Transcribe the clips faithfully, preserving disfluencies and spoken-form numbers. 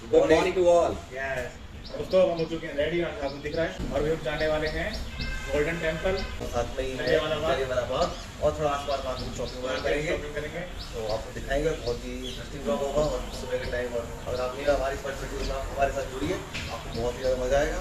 Good morning to all. दोस्तों हम हो चुके हैं रेडी, आपको दिख रहा है। और भी हम जाने वाले हैं गोल्डन टेम्पल, साथ में ही जलियांवाला बाग और थोड़ा आसपास वहाँ कुछ शॉपिंग वगैरह करेंगे। करेंगे तो आपको दिखाएंगे, बहुत ही इंटरेस्टिंग ब्लॉग होगा। और सुबह के टाइम, और अगर आप नहीं हमारी फर्स्ट वीडियो में हमारे साथ जुड़िए, आपको बहुत ही ज़्यादा मज़ा आएगा।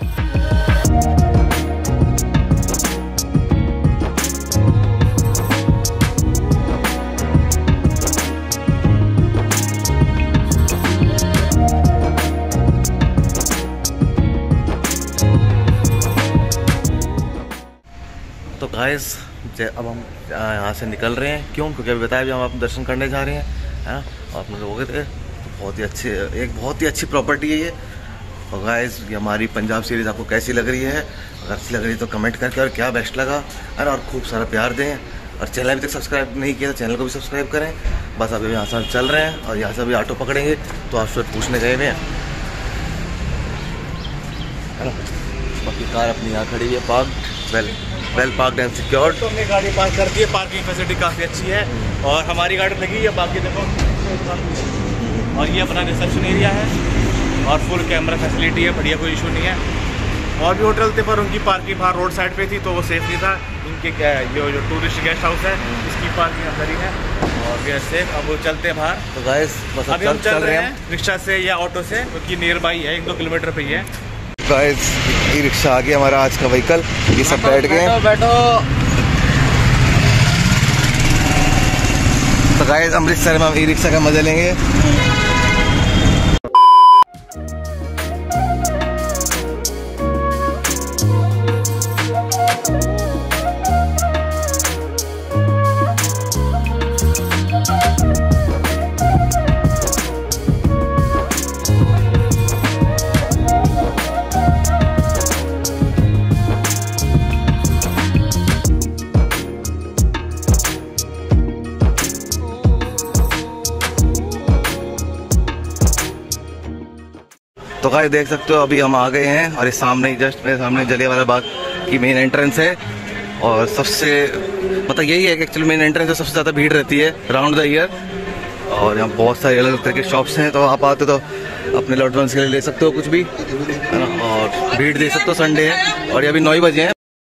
तो गाइस अब हम यहाँ से निकल रहे हैं। क्यों? क्योंकि अभी बताया अभी हम आप दर्शन करने जा रहे हैं, है ना। और आप लोग गए थे तो बहुत ही अच्छे, एक बहुत ही अच्छी प्रॉपर्टी है ये। और गाइस ये हमारी पंजाब सीरीज़ आपको कैसी लग रही है? अगर अच्छी लग रही है तो कमेंट करके और क्या बेस्ट लगा, है ना। और खूब सारा प्यार दें। और चैनल अभी तक सब्सक्राइब नहीं किया तो चैनल को भी सब्सक्राइब करें। बस अभी यहाँ से चल रहे हैं और यहाँ से अभी ऑटो पकड़ेंगे। तो आपसे पूछने गए हुए हैं, है ना। बाकी कार अपनी यहाँ खड़ी हुई है, park well well park and secured. तो हमने गाड़ी पार्क कर दी है, पार्किंग फैसिलिटी काफ़ी अच्छी है। और हमारी गाड़ी लगी है, बाकी देखो। और ये अपना रिसेप्शन एरिया है और फुल कैमरा फैसिलिटी है, बढ़िया, कोई इशू नहीं है। और भी होटल थे पर उनकी पार्किंग बाहर रोड साइड पे थी तो वो सेफ नहीं था। इनके ये जो टूरिस्ट गेस्ट हाउस है इसकी पार्किंग अंदर ही है और वी आर सेफ। अब वो चलते हैं बाहर। तो गाइस बस अभी हम चल रहे हैं रिक्शा से या ऑटो से, क्योंकि नियर बाई है, एक दो किलोमीटर पे ही है। गाइस ई रिक्शा आ गया हमारा आज का व्हीकल। ये सब बैठ गए, बैठो, बैठो। तो गाइस अमृतसर में हम ई रिक्शा का मजा लेंगे। तो गाइस देख सकते हो अभी हम आ गए हैं और इस सामने ही जस्ट मेरे सामने जलियांवाला बाग की मेन एंट्रेंस है। और सबसे मतलब यही है कि एक्चुअली मेन एंट्रेंस में सबसे ज़्यादा भीड़ रहती है राउंड द ईयर। और यहाँ बहुत सारे अलग अलग तरह के शॉप्स हैं, तो आप आते तो अपने लॉट वंस के लिए ले सकते हो कुछ भी, है ना। और भीड़ देख सकते हो, संडे है और ये अभी नौ ही बजे हैं।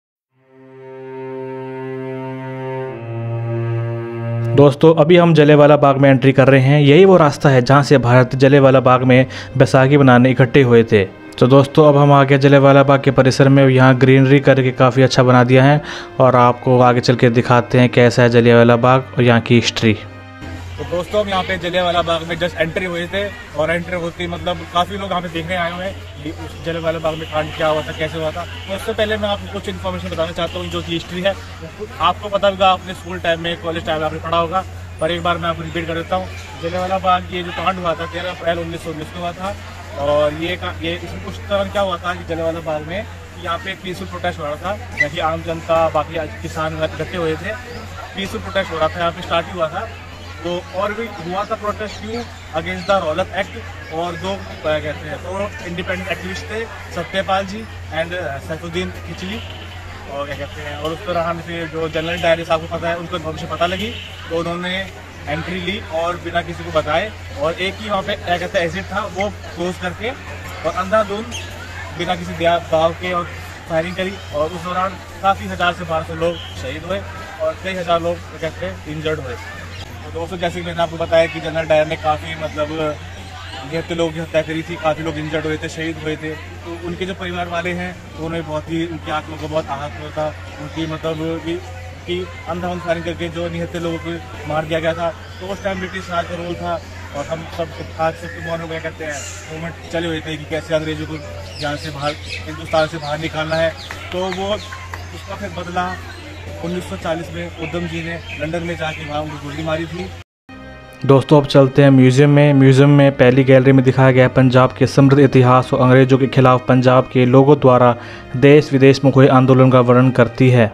दोस्तों अभी हम जलियांवाला बाग में एंट्री कर रहे हैं। यही वो रास्ता है जहां से भारत जलियांवाला बाग में बैसाखी मनाने इकट्ठे हुए थे। तो दोस्तों अब हम आ गए जलियांवाला बाग के परिसर में। यहाँ ग्रीनरी करके काफ़ी अच्छा बना दिया है और आपको आगे चल के दिखाते हैं कैसा है जलियांवाला बाग और यहाँ की हिस्ट्री। तो दोस्तों हम यहाँ पे जलियांवाला बाग में जस्ट एंट्री हुए थे और एंट्री होती मतलब काफ़ी लोग यहाँ पे देखने आए हुए हैं उस जलियांवाला बाग में कांड क्या हुआ था, कैसे हुआ था। तो उससे पहले मैं आपको कुछ इन्फॉर्मेशन बताना चाहता हूँ जो की हिस्ट्री है। आपको पता होगा, आपने स्कूल टाइम में, कॉलेज टाइम में आपने पढ़ा होगा, पर एक बार मैं आपको रिपीट कर देता हूँ। जलियांवाला बाग ये जो कांड हुआ था तेरह अप्रैल उन्नीस सौ उन्नीस को हुआ था। और ये ये इसमें कुछ तरह क्या हुआ था कि जलियांवाला बाग में यहाँ पे पीसफुल प्रोटेस्ट हो रहा था, यहाँ की आम जनता, बाकी किसान इकट्ठे हुए थे, पीसफुल प्रोटेस्ट हो रहा था, यहाँ पे स्टार्ट हुआ था। तो और भी हुआ था प्रोटेस्ट क्यों? Against the Rowlatt act. और दो क्या कहते हैं दो इंडिपेंडेंट एक्टिविस्ट थे, सत्यपाल जी एंड सैफुद्दीन खिचली, और क्या कहते हैं। और उस दौरान फिर जो जनरल डायरी साहब को पता है, उनको इन्फॉर्मेशन पता लगी तो उन्होंने एंट्री ली और बिना किसी को बताए, और एक ही वहाँ पे क्या कहते हैं एग्जिट था वो क्लोज करके और अंधाधुंध बिना किसी दाव के और फायरिंग करी। और उस दौरान काफ़ी हज़ार से बारह सौ लोग शहीद हुए और कई हज़ार लोग क्या कहते हैं इंजर्ड हुए। तो दोस्तों जैसे कि मैंने आपको बताया कि जनरल डायर ने काफ़ी मतलब निहत्थे लोग की हत्या करी थी, काफ़ी लोग इंजर्ड हुए थे, शहीद हुए थे। तो उनके जो परिवार वाले हैं उन्होंने बहुत ही, उनकी आत्मा को बहुत आहत हुआ था। उनकी मतलब कि, कि अंधाधुंध फायरिंग करके जो निहत्थे लोगों को मार दिया गया था। तो उस टाइम ब्रिटिश राज का रोल था और हम सब आज सबके मौन क्या कहते हैं मूवमेंट चले हुए थे कि कैसे अंग्रेजों को यहाँ से बाहर, हिंदुस्तान से बाहर निकालना है। तो वो उसका फिर बदला उन्नीस सौ चालीस में उधम जी ने लंदन में जाके वहाँ उनको गोली मारी थी। दोस्तों अब चलते हैं म्यूज़ियम में। म्यूज़ियम में पहली गैलरी में दिखाया गया पंजाब के समृद्ध इतिहास और अंग्रेज़ों के खिलाफ पंजाब के लोगों द्वारा देश विदेश में हुए आंदोलन का वर्णन करती है।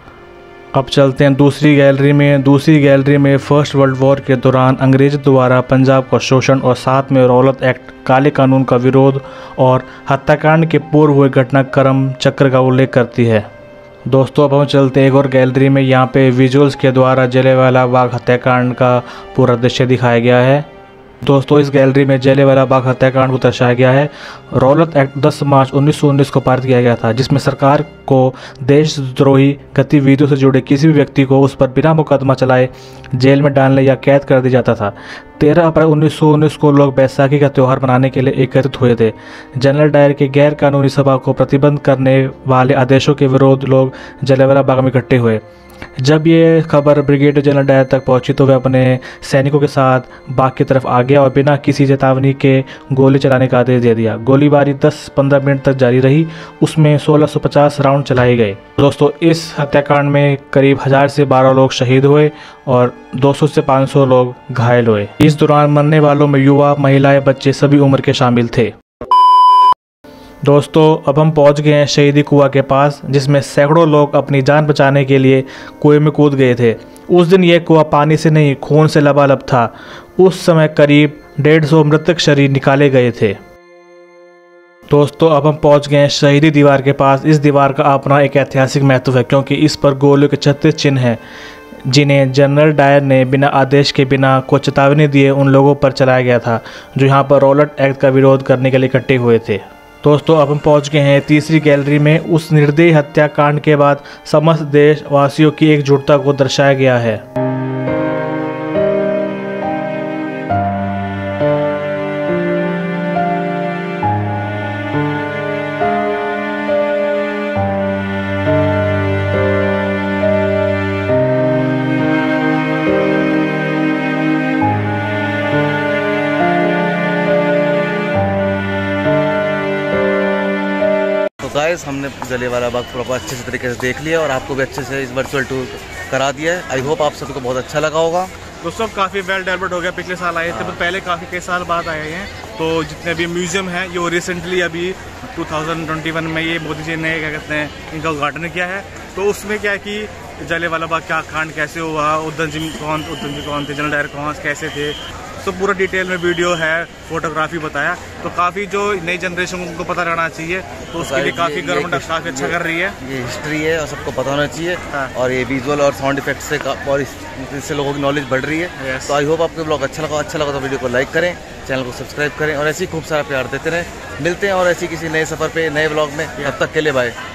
अब चलते हैं दूसरी गैलरी में। दूसरी गैलरी में फर्स्ट वर्ल्ड वॉर के दौरान अंग्रेज़ों द्वारा पंजाब का शोषण और साथ में रौलत एक्ट, काले कानून का विरोध और हत्याकांड के पूर्व हुए घटनाक्रम चक्र का उल्लेख करती है। दोस्तों अब हम चलते हैं एक और गैलरी में। यहाँ पे विजुअल्स के द्वारा जलियांवाला बाग हत्याकांड का पूरा दृश्य दिखाया गया है। दोस्तों इस गैलरी में जलियांवाला बाग हत्याकांड को दर्शाया गया है। रौलत एक्ट दस मार्च उन्नीस सौ उन्नीस को पारित किया गया था, जिसमें सरकार को देशद्रोही गतिविधियों से जुड़े किसी भी व्यक्ति को उस पर बिना मुकदमा चलाए जेल में डालने या कैद कर दिया जाता था। तेरह अप्रैल उन्नीस सौ उन्नीस को लोग बैसाखी का त्यौहार मनाने के लिए एकत्रित हुए थे। जनरल डायर के गैर कानूनी सभा को प्रतिबंध करने वाले आदेशों के विरोध लोग जलियांवाला बाग में इकट्ठे हुए। जब ये खबर ब्रिगेडियर जनरल डायर तक पहुंची तो वह अपने सैनिकों के साथ बाग की तरफ आ गया और बिना किसी चेतावनी के गोली चलाने का आदेश दे दिया। गोलीबारी दस पंद्रह मिनट तक जारी रही, उसमें सोलह सौ पचास राउंड चलाए गए। दोस्तों इस हत्याकांड में करीब हज़ार से बारह लोग शहीद हुए और दो सौ से पाँच सौ लोग घायल हुए। इस दौरान मरने वालों में युवा, महिलाएं, बच्चे सभी उम्र के शामिल थे। दोस्तों अब हम पहुंच गए हैं शहीदी कुआं के पास, जिसमें सैकड़ों लोग अपनी जान बचाने के लिए कुएं में कूद गए थे। उस दिन यह कुआं पानी से नहीं, खून से लबालब था। उस समय करीब डेढ़ सौ मृतक शरीर निकाले गए थे। दोस्तों अब हम पहुंच गए हैं शहीदी दीवार के पास। इस दीवार का अपना एक ऐतिहासिक महत्व है, क्योंकि इस पर गोलियों के छत्तीस चिन्ह हैं, जिन्हें जनरल डायर ने बिना आदेश के, बिना कोई चेतावनी दिए उन लोगों पर चलाया गया था जो यहाँ पर रौलट एक्ट का विरोध करने के लिए इकट्ठे हुए थे। दोस्तों अब हम पहुंच गए हैं तीसरी गैलरी में। उस निर्दयी हत्याकांड के बाद समस्त देशवासियों की एकजुटता को दर्शाया गया है। गाइस हमने जलियांवाला बाग प्रॉपर अच्छे से तरीके से देख लिया और आपको भी अच्छे से इस वर्चुअल टूर करा दिया है। आई होप आप सबको बहुत अच्छा लगा होगा। दोस्तों काफ़ी वेल डेवलप्ड हो गया, पिछले साल आए थे, तो पहले काफ़ी कई साल बाद आए हैं। तो जितने भी म्यूजियम हैं ये रिसेंटली अभी दो हज़ार इक्कीस में ये मोदी जी ने क्या कहते हैं इनका उद्घाटन किया है। तो उसमें क्या है कि जलियांवाला बाग क्या कांड कैसे हुआ, उधम सिंह कौन उधम सिंह कौन थे, जनरल डायर कौन कैसे थे, तो पूरा डिटेल में वीडियो है, फोटोग्राफी बताया। तो काफ़ी जो नई जनरेशन को उनको पता रहना चाहिए, तो उसके लिए काफ़ी गवर्नमेंट काफ़ी अच्छा कर रही है। ये हिस्ट्री है और सबको पता होना चाहिए। हाँ। और ये विजुअल और साउंड इफेक्ट से और इससे लोगों की नॉलेज बढ़ रही है। तो आई होप आपको ब्लॉग अच्छा लगा अच्छा लगा तो वीडियो को लाइक करें, चैनल को सब्सक्राइब करें और ऐसे ही खूब सारा प्यार देते रहें। मिलते हैं और ऐसी किसी नए सफ़र पे नए ब्लॉग में। तब तक के लिए बाय।